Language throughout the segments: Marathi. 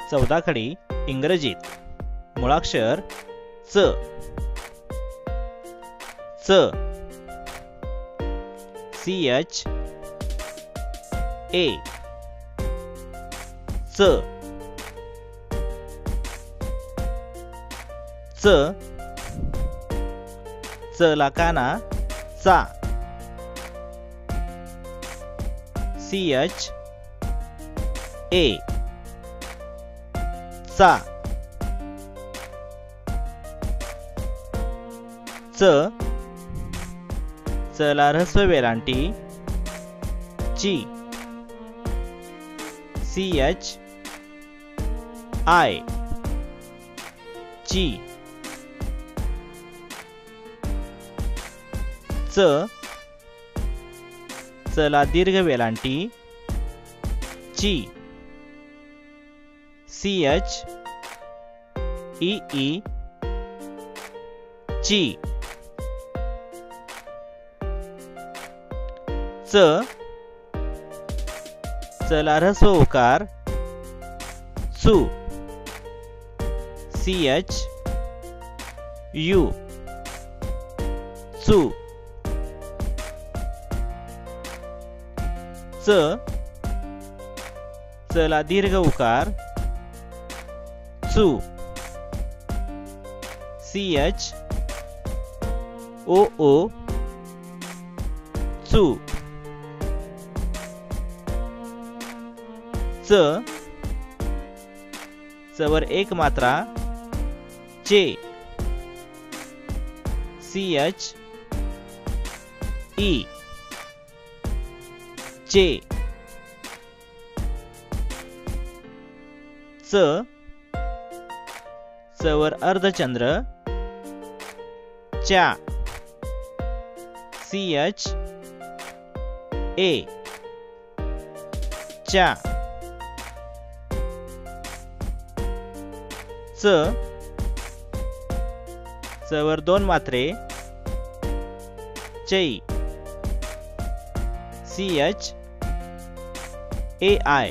चौदाखडी इंग्रजीत मुळाक्षर च च CH A च च चला काना चा CH A चा च चला ऱ्हस्व वेलांटी ची CH I ची च चला दीर्घ वेलांटी ची CH EE ची च चला ऱ्हस्व उकार चू CH U चू च चला दीर्घ उकार चू CH OO चू च चवर एक मात्रा चे CH E चे च चवर अर्धचंद्र च्या CH A च्या च चवर दोन मात्रे चै CH AI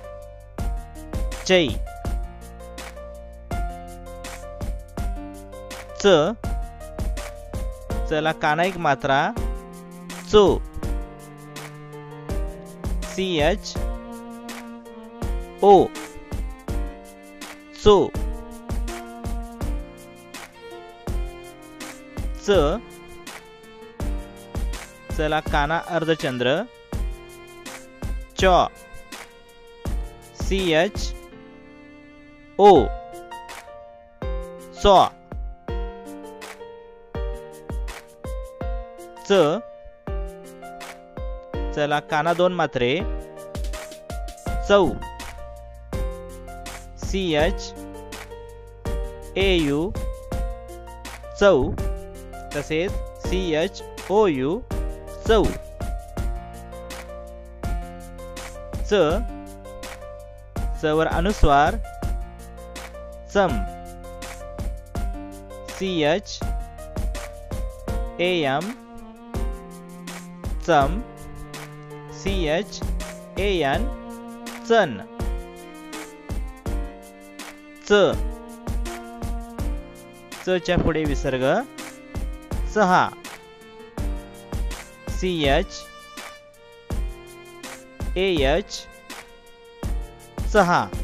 चै च चला काना एक मात्रा चो CH O चो च चला काना अर्धचंद्र चॉ CH O चॉ च चला काना दोन मात्रे चौ CH AU चौ तसेच CH OU चौ च चवर अनुस्वार चम CH AM चम CH AN चन च च्या पुढे विसर्ग सहा CH AH सहा